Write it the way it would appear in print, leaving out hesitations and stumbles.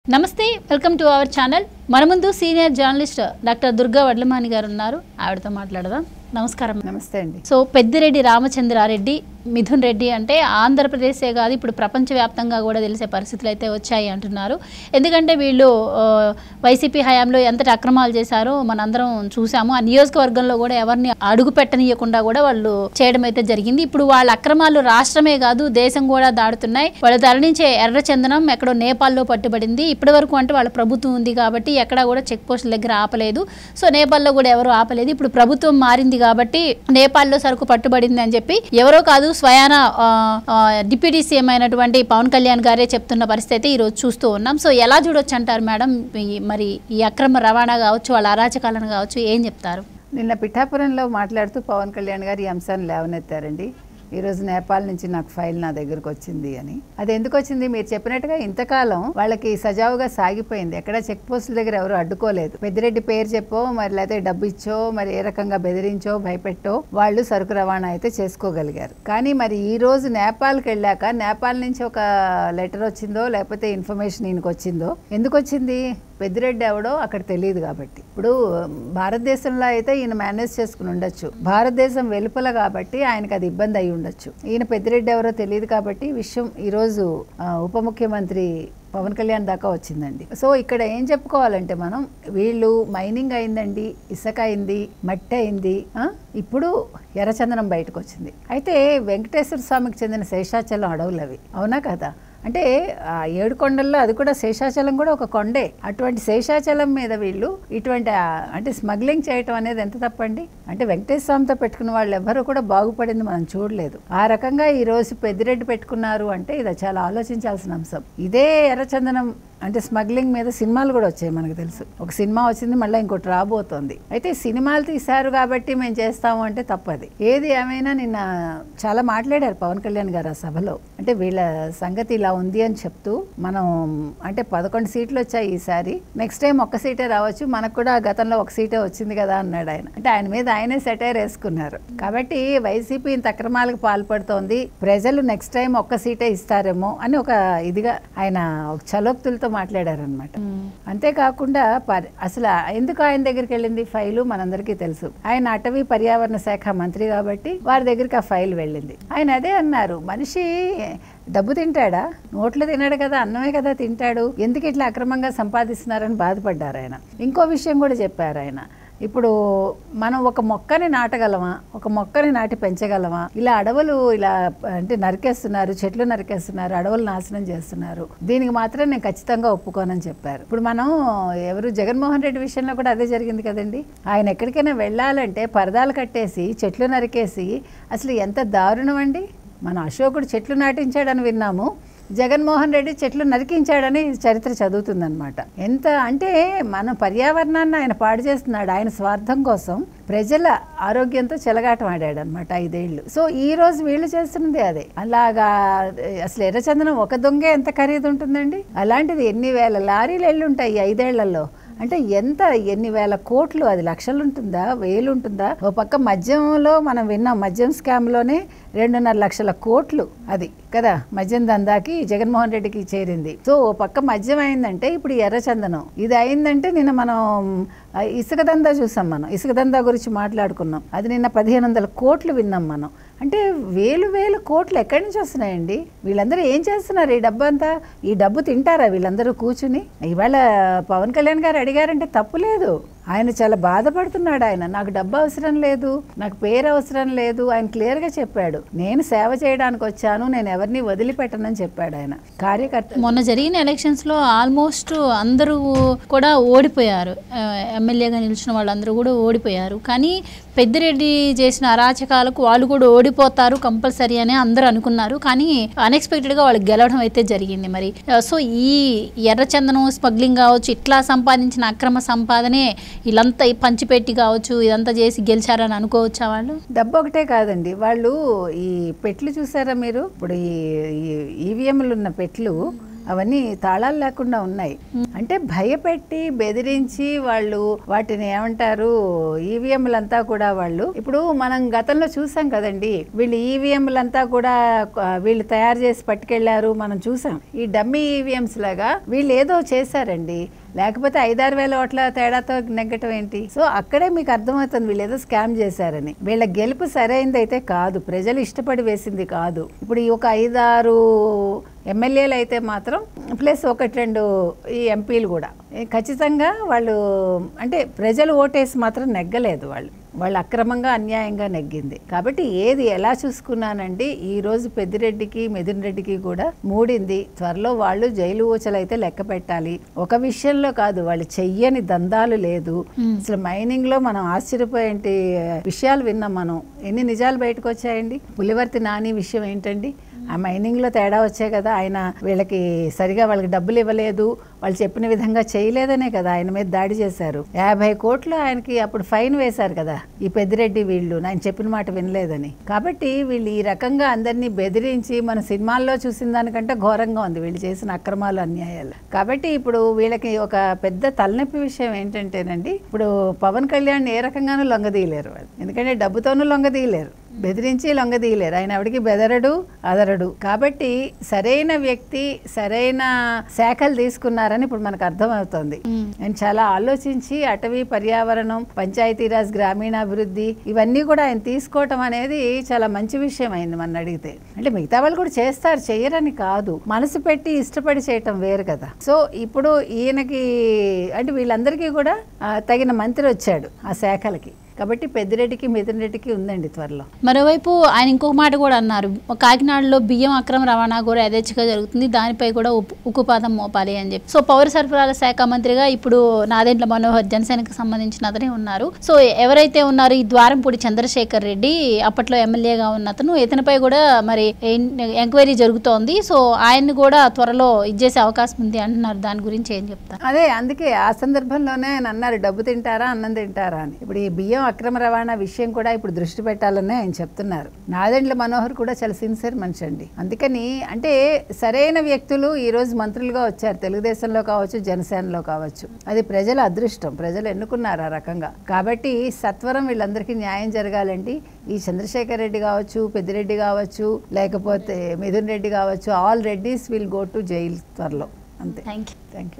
నమస్తే welcome to our channel మన ముందు senior journalist doctor Durga Vadlamani garu ఉన్నారు ఆవిడతో మాట్లాడదాం నమస్కారం నమస్తే అండి సో పెద్దిరెడ్డి రామచంద్రారెడ్డి మిథున్ రెడ్డి అంటే ఆంధ్రప్రదేశే కాదు ఇప్పుడు ప్రపంచవ్యాప్తంగా కూడా తెలిసే పరిస్థితులు అయితే వచ్చాయి అంటున్నారు ఎందుకంటే వీళ్ళు వైసీపీ హయాంలో ఎంతటి అక్రమాలు చేశారో మనందరం చూసాము ఆ నియోజకవర్గంలో కూడా ఎవరిని అడుగు పెట్టనీయకుండా కూడా వాళ్ళు చేయడం అయితే జరిగింది ఇప్పుడు వాళ్ళ అక్రమాలు రాష్ట్రమే కాదు దేశం కూడా దాడుతున్నాయి వాళ్ళు తరలించే ఎర్రచందనం ఎక్కడో నేపాల్లో పట్టుబడింది ఇప్పటి వరకు అంటే వాళ్ళ ప్రభుత్వం ఉంది కాబట్టి ఎక్కడా కూడా చెక్ పోస్టుల దగ్గర ఆపలేదు సో నేపాల్లో కూడా ఎవరు ఆపలేదు ఇప్పుడు ప్రభుత్వం మారింది కాబట్టి నేపాల్లో సరుకు పట్టుబడింది అని చెప్పి ఎవరో కాదు స్వయాన డిప్యూటీ సీఎం అయినటువంటి పవన్ కళ్యాణ్ గారే చెప్తున్న పరిస్థితి ఈ రోజు చూస్తూ ఉన్నాం సో ఎలా చూడొచ్చు అంటారు మేడం మరి ఈ అక్రమ రవాణా కావచ్చు వాళ్ళ అరాచకాలను కావచ్చు ఏం చెప్తారు నిన్న పిఠాపురంలో మాట్లాడుతూ పవన్ కళ్యాణ్ గారు ఈ అంశాన్ని లేవనెత్తారండి ఈరోజు నేపాల్ నుంచి నాకు ఫైల్ నా దగ్గరకు వచ్చింది అని అది ఎందుకు వచ్చింది మీరు చెప్పినట్టుగా ఇంతకాలం వాళ్ళకి సజావుగా సాగిపోయింది ఎక్కడ చెక్ పోస్టుల దగ్గర ఎవరు అడ్డుకోలేదు పెద్దిరెడ్డి పేరు చెప్పో మరి లేకపోతే డబ్బు ఇచ్చో మరి ఏ రకంగా బెదిరించో భయపెట్టో వాళ్ళు సరుకు రవాణా అయితే చేసుకోగలిగారు కానీ మరి ఈ రోజు నేపాల్కి వెళ్ళాక నేపాల్ నుంచి ఒక లెటర్ వచ్చిందో లేకపోతే ఇన్ఫర్మేషన్ ఈయనకు వచ్చిందో ఎందుకు వచ్చింది పెద్దిరెడ్డి ఎవడో అక్కడ తెలియదు కాబట్టి ఇప్పుడు భారతదేశంలో అయితే ఈయన మేనేజ్ చేసుకుని ఉండొచ్చు భారతదేశం వెలుపల కాబట్టి ఆయనకు అది ఇబ్బంది అయి ఉండొచ్చు ఈయన పెద్దిరెడ్డి ఎవరో తెలియదు కాబట్టి విషయం ఈరోజు ఉప ముఖ్యమంత్రి పవన్ కళ్యాణ్ దాకా వచ్చిందండి సో ఇక్కడ ఏం చెప్పుకోవాలంటే మనం వీళ్ళు మైనింగ్ అయిందండి ఇసుక అయింది మట్టి అయింది ఇప్పుడు ఎర్రచందనం బయటకు వచ్చింది అయితే వెంకటేశ్వర స్వామికి చెందిన శేషాచలం అడవులు అవి అవునా కదా అంటే ఏడుకొండల్లో అది కూడా శేషాచలం కూడా ఒక కొండే అటువంటి శేషాచలం మీద వీళ్ళు ఇటువంటి అంటే స్మగ్లింగ్ చేయటం అనేది ఎంత తప్పండి అంటే వెంకటేశ్వర స్వామితో పెట్టుకున్న వాళ్ళు ఎవరు కూడా బాగుపడింది మనం చూడలేదు ఆ రకంగా ఈ రోజు పెద్దిరెడ్డి పెట్టుకున్నారు అంటే ఇది చాలా ఆలోచించాల్సిన అంశం ఇదే ఎర్రచందనం అంటే స్మగ్లింగ్ మీద సినిమాలు కూడా వచ్చాయి మనకు తెలుసు ఒక సినిమా వచ్చింది మళ్ళీ ఇంకోటి రాబోతోంది అయితే సినిమాలు తీశారు కాబట్టి మేము చేస్తాము అంటే తప్పది ఏది ఏమైనా నిన్న చాలా మాట్లాడారు పవన్ కళ్యాణ్ గారు ఆ సభలో అంటే వీళ్ళ సంగతి ఇలా ఉంది అని చెప్తూ మనం అంటే 11 సీట్లు వచ్చాయి ఈసారి నెక్స్ట్ టైం ఒక్క సీటే రావచ్చు మనకు కూడా గతంలో ఒక సీటే వచ్చింది కదా అన్నాడు ఆయన అంటే ఆయన మీద ఆయనే సెటైర్ వేసుకున్నారు కాబట్టి వైసీపీ ఇంత అక్రమాలకు పాల్పడుతోంది ప్రజలు నెక్స్ట్ టైం ఒక్క సీటే ఇస్తారేమో అని ఒక ఇదిగా ఆయన ఒక చలోక్తులతో మాట్లాడారనమాట అంతేకాకుండా అసలు ఎందుకు ఆయన దగ్గరికి వెళ్ళింది ఫైలు మనందరికీ తెలుసు ఆయన అటవీ పర్యావరణ శాఖ మంత్రి కాబట్టి వారి దగ్గరికి ఆ ఫైల్ వెళ్ళింది ఆయన అదే అన్నారు మనిషి డబ్బు తింటాడా నోట్లు తినాడు కదా అన్నమే కదా తింటాడు ఎందుకు ఇట్లా అక్రమంగా సంపాదిస్తున్నారని బాధపడ్డారు ఆయన ఇంకో విషయం కూడా చెప్పారు ఆయన ఇప్పుడు మనం ఒక మొక్కని నాటగలమా ఒక మొక్కని నాటి పెంచగలమా ఇలా అడవులు ఇలా అంటే నరికేస్తున్నారు చెట్లు నరికేస్తున్నారు అడవులు నాశనం చేస్తున్నారు దీనికి మాత్రం నేను ఖచ్చితంగా ఒప్పుకోనని చెప్పారు ఇప్పుడు మనం ఎవరు జగన్మోహన్ రెడ్డి విషయంలో కూడా అదే జరిగింది కదండి ఆయన ఎక్కడికైనా వెళ్ళాలంటే పరదాలు కట్టేసి చెట్లు నరికేసి అసలు ఎంత దారుణం అండి మన అశోకుడు చెట్లు నాటించాడని విన్నాము జగన్మోహన్ రెడ్డి చెట్లు నరికించాడని చరిత్ర చదువుతుందన్నమాట ఎంత అంటే మన పర్యావరణాన్ని ఆయన పాడు చేస్తున్నాడు ఆయన స్వార్థం కోసం ప్రజల ఆరోగ్యంతో చెలగాటం ఆడాడు అనమాట 5 ఏళ్ళు సో ఈ రోజు వీళ్ళు చేస్తున్నది అదే అలాగా అసలు ఎర్రచందనం ఒక దొంగే ఎంత ఖరీదు ఉంటుందండి అలాంటిది ఎన్ని వేల లారీలు వెళ్ళి ఉంటాయి 5 ఏళ్లలో అంటే ఎన్ని వేల కోట్లు అది లక్షలు ఉంటుందా వేలు ఉంటుందా ఓ పక్క మద్యంలో మనం విన్నాం మద్యం స్కామ్లోనే 2.5 లక్షల కోట్లు అది కదా మద్యం దందాకి జగన్మోహన్ రెడ్డికి చేరింది సో ఓ పక్క మద్యం అయిందంటే ఇప్పుడు ఎర్రచందనం ఇది అయిందంటే నిన్న మనం ఇసుక దందా చూసాం మనం ఇసుక దందా గురించి మాట్లాడుకున్నాం అది నిన్న 1500 కోట్లు విన్నాం మనం అంటే వేలు కోట్లు ఎక్కడి నుంచి వస్తున్నాయండి వీళ్ళందరూ ఏం చేస్తున్నారు ఈ డబ్బు అంతా ఈ డబ్బు తింటారా వీళ్ళందరూ కూర్చుని ఇవాళ పవన్ కళ్యాణ్ గారు అడిగారంటే తప్పు లేదు ఆయన చాలా బాధపడుతున్నాడు ఆయన నాకు డబ్బు అవసరం లేదు నాకు పేరు అవసరం లేదు ఆయన క్లియర్గా చెప్పాడు నేను సేవ చేయడానికి వచ్చాను నేను ఎవరిని వదిలిపెట్టనని చెప్పాడు ఆయన కార్యకర్త మొన్న జరిగిన ఎలక్షన్స్లో ఆల్మోస్ట్ అందరూ కూడా ఓడిపోయారు ఎమ్మెల్యేగా నిలిచిన వాళ్ళందరూ కూడా ఓడిపోయారు కానీ పెద్దిరెడ్డి చేసిన అరాచకాలకు వాళ్ళు కూడా ఓడిపోతారు కంపల్సరీ అని అందరూ అనుకున్నారు కానీ అన్ఎక్స్పెక్టెడ్గా వాళ్ళకి గెలవడం అయితే జరిగింది మరి సో ఈ ఎర్రచందనం స్మగ్లింగ్ కావచ్చు ఇట్లా సంపాదించిన అక్రమ సంపాదనే వీళ్ళంతా పంచిపెట్టి కావచ్చు ఇదంతా చేసి గెలిచారని అనుకోవచ్చా వాళ్ళు డబ్బు ఒకటే కాదండి వాళ్ళు ఈ పెట్లు చూసారా మీరు ఇప్పుడు ఈ ఈవీఎంలు ఉన్న పెట్లు అవన్నీ తాళాలు లేకుండా ఉన్నాయి. అంటే భయపెట్టి బెదిరించి వాళ్ళు వాటిని ఏమంటారు ఈవీఎంలంతా కూడా వాళ్ళు ఇప్పుడు మనం గతంలో చూసాం కదండి, వీళ్ళు ఈవీఎంలంతా కూడా వీళ్ళు తయారు చేసి పట్టుకెళ్లారు, మనం చూసాం. ఈ డమ్మీ ఈవీఎంస్ లాగా వీళ్ళు ఏదో చేశారండి, లేకపోతే 5-6 వేల ఓట్ల తేడాతో నెగ్గటం ఏంటి? సో అక్కడే మీకు అర్థమవుతుంది వీళ్ళు ఏదో స్కామ్ చేశారని. వీళ్ళ గెలుపు సరైనది అయితే కాదు, ప్రజలు ఇష్టపడి వేసింది కాదు. ఇప్పుడు ఈ ఒక 5-6 ఎమ్మెల్యేలు అయితే మాత్రం ప్లస్ 1-2 ఈ ఎంపీలు కూడా ఖచ్చితంగా వాళ్ళు అంటే ప్రజలు ఓటేసి మాత్రం నెగ్గలేదు, వాళ్ళు అక్రమంగా అన్యాయంగా నెగ్గింది. కాబట్టి ఏది ఎలా చూసుకున్నానండి, ఈ రోజు పెద్దిరెడ్డికి మిథున్ రెడ్డికి కూడా మూడింది. త్వరలో వాళ్ళు జైలు ఊచలైతే లెక్క పెట్టాలి. ఒక విషయంలో కాదు, వాళ్ళు చెయ్యని దందాలు లేదు. అసలు మైనింగ్ లో మనం ఆశ్చర్యపోయే విషయాలు విన్నాం. మనం ఎన్ని నిజాలు బయటకు వచ్చాయండి. పులివర్తి నాని విషయం ఏంటండి, ఆ మైనింగ్ లో తేడా వచ్చాయి కదా, ఆయన వీళ్ళకి సరిగా వాళ్ళకి డబ్బులు ఇవ్వలేదు, వాళ్ళు చెప్పిన విధంగా చేయలేదనే కదా ఆయన మీద దాడి చేశారు. 50 కోట్లు ఆయనకి అప్పుడు ఫైన్ వేశారు కదా ఈ పెద్దిరెడ్డి వీళ్ళు, ఆయన చెప్పిన మాట వినలేదని. కాబట్టి వీళ్ళు ఈ రకంగా అందరినీ బెదిరించి మన సినిమాల్లో చూసిన దానికంటే ఘోరంగా ఉంది వీళ్ళు చేసిన అక్రమాలు అన్యాయాలు. కాబట్టి ఇప్పుడు వీళ్ళకి ఒక పెద్ద తలనొప్పి విషయం ఏంటంటేనండి, ఇప్పుడు పవన్ కళ్యాణ్ ఏ రకంగానూ లొంగదీయలేరు వాళ్ళు, ఎందుకంటే డబ్బుతోనూ లొంగదీయలేరు, బెదిరించి లొంగదీయలేరు. ఆయన ఎవడికి బెదరడు అదరడు. కాబట్టి సరైన వ్యక్తి సరైన శాఖలు తీసుకున్నారని ఇప్పుడు మనకు అర్థమవుతుంది. ఆయన చాలా ఆలోచించి అటవీ, పర్యావరణం, పంచాయతీరాజ్, గ్రామీణాభివృద్ధి ఇవన్నీ కూడా ఆయన తీసుకోవటం అనేది చాలా మంచి విషయం అయింది మన అడిగితే. అంటే మిగతా వాళ్ళు కూడా చేస్తారు, చెయ్యరని కాదు, మనసు పెట్టి ఇష్టపడి చేయటం వేరు కదా. సో ఇప్పుడు ఈయనకి అంటే వీళ్ళందరికీ కూడా తగిన మంత్రి వచ్చాడు ఆ శాఖలకి. కాబట్టి పెద్దిరెడ్డికి మిథున్ రెడ్డికి ఉందండి త్వరలో. మరోవైపు ఆయన ఇంకొక మాట కూడా అన్నారు, కాకినాడలో బియ్యం అక్రమ రవాణా కూడా యథేచ్ఛగా జరుగుతుంది, దానిపై కూడా ఉక్కుపాదం మోపాలి అని చెప్పి. సో పౌర సరఫరాల శాఖ మంత్రిగా ఇప్పుడు నాదెండ్ల మనోహర్ జనసేనకు సంబంధించిన అతనే ఉన్నారు. సో ఎవరైతే ఉన్నారు ఈ ద్వారంపూడి చంద్రశేఖర్ రెడ్డి, అప్పట్లో ఎమ్మెల్యేగా ఉన్న అతను, ఇతనిపై కూడా మరి ఎంక్వైరీ జరుగుతోంది. సో ఆయన్ని కూడా త్వరలో ఇచ్చేసే అవకాశం ఉంది అంటున్నారు. దాని గురించి ఏం చెప్తారు? అదే అందుకే ఆ సందర్భంలోనే ఆయన అన్నారు డబ్బు తింటారా అన్నం తింటారా అని. ఇప్పుడు ఈ బియ్యం అక్రమ రవాణా విషయం కూడా ఇప్పుడు దృష్టి పెట్టాలని ఆయన చెప్తున్నారు. నాదెండ్ల మనోహర్ కూడా చాలా సిన్సియర్ మనిషి అండి. అందుకని అంటే సరైన వ్యక్తులు ఈ రోజు మంత్రులుగా వచ్చారు, తెలుగుదేశంలో కావచ్చు, జనసేనలో కావచ్చు. అది ప్రజల అదృష్టం, ప్రజలు ఎన్నుకున్నారు ఆ రకంగా. కాబట్టి సత్వరం వీళ్ళందరికీ న్యాయం జరగాలండి. ఈ చంద్రశేఖర్ రెడ్డి కావచ్చు, పెద్దిరెడ్డి కావచ్చు, లేకపోతే మిథున్ రెడ్డి కావచ్చు, all Reddys will go to jail త్వరలో. అంతే. Thank you.